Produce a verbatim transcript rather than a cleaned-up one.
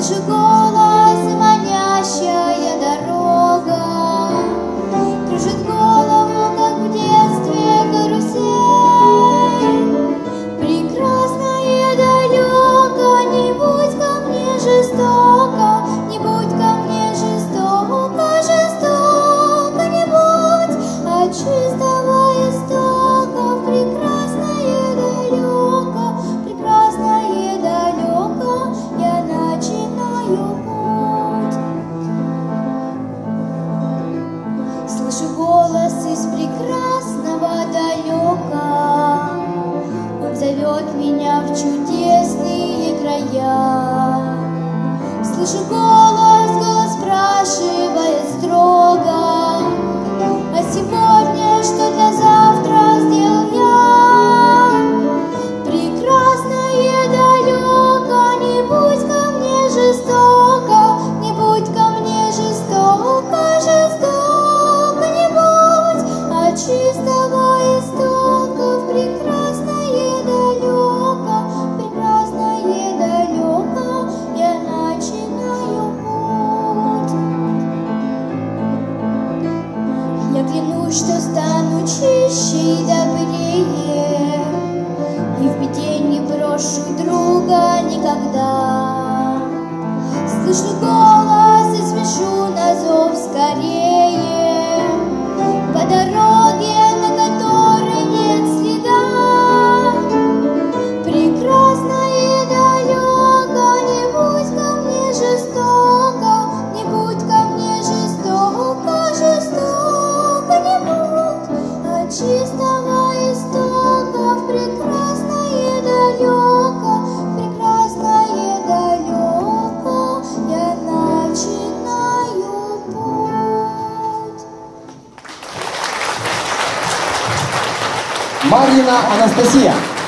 Слышу голос, манящая дорога, кружит голову, как в детстве карусель. Прекрасно и далеко, не будь ко мне жестоко, не будь ко мне жестоко, жестоко не будь, от чистого истока, прекрасное далеко, прекрасное далеко, я начинаю путь. Слышу голос из прекрасного далека, он зовет меня в чудесные края. Слышу голос, голос спрашивает строго: а сегодня что для завтра сделал я? Прекрасное далеко, не будь ко мне жестоко, не будь ко мне жестоко, жестоко не будь, от чистого истока, прекрасное далеко, прекрасное далеко, я начинаю путь. Я клянусь, что стану чище и добрее, и в беде не брошу друга никогда. Слышу голос и спешу на зов скорее, по дороге, на которой нет следа. Прекрасное далеко, не будь ко мне жестоко, не будь ко мне жестоко, жестоко не будь, от чистого истока, прекрасное далеко, прекрасное далеко, я начинаю путь. Марьина Анастасия.